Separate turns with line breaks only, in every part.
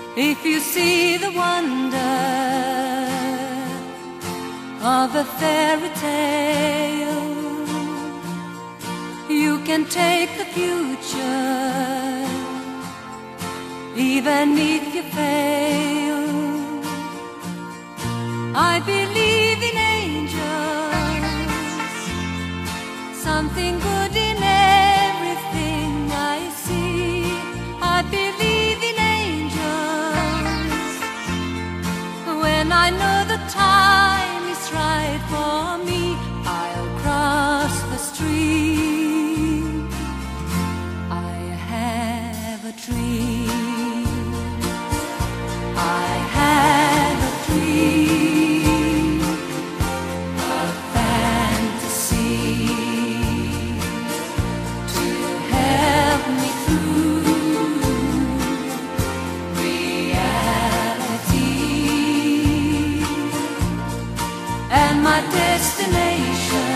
If you see the wonder of a fairy tale, you can take the future, even if you fail. I believe in angels, something good in everything I see. I believe in angels when I know the time is right for me. I'll cross the stream. I have a dream. I have a dream, a fantasy to help me through reality, and my destination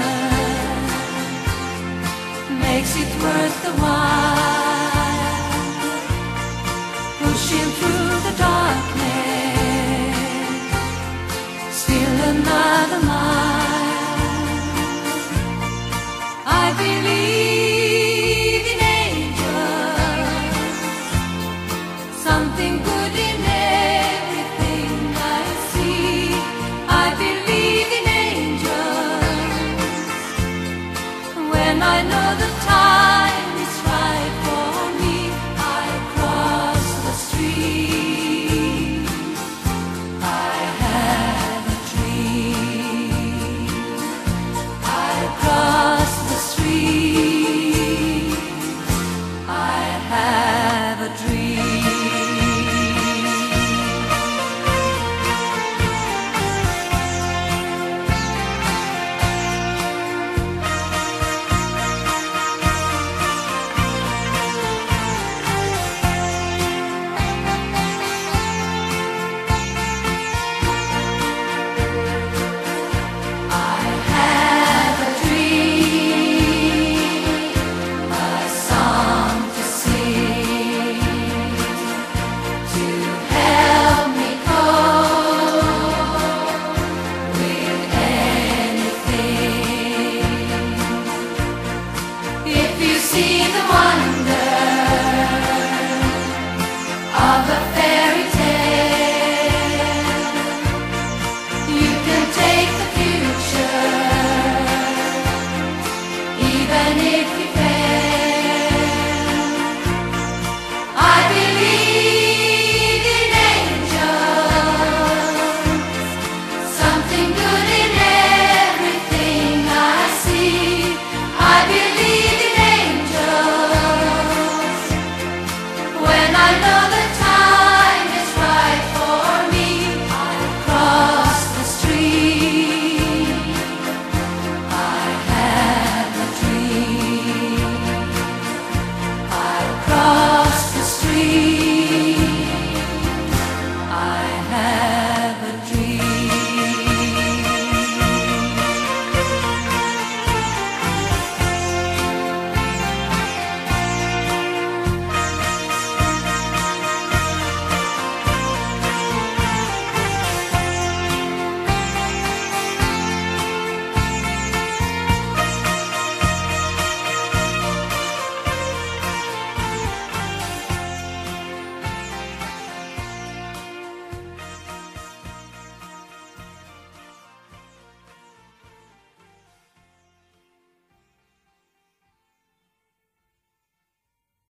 makes it worth the while, pushing through the darkness, still another mile. I believe in angels, something good in everything I see. I believe in angels when I know the time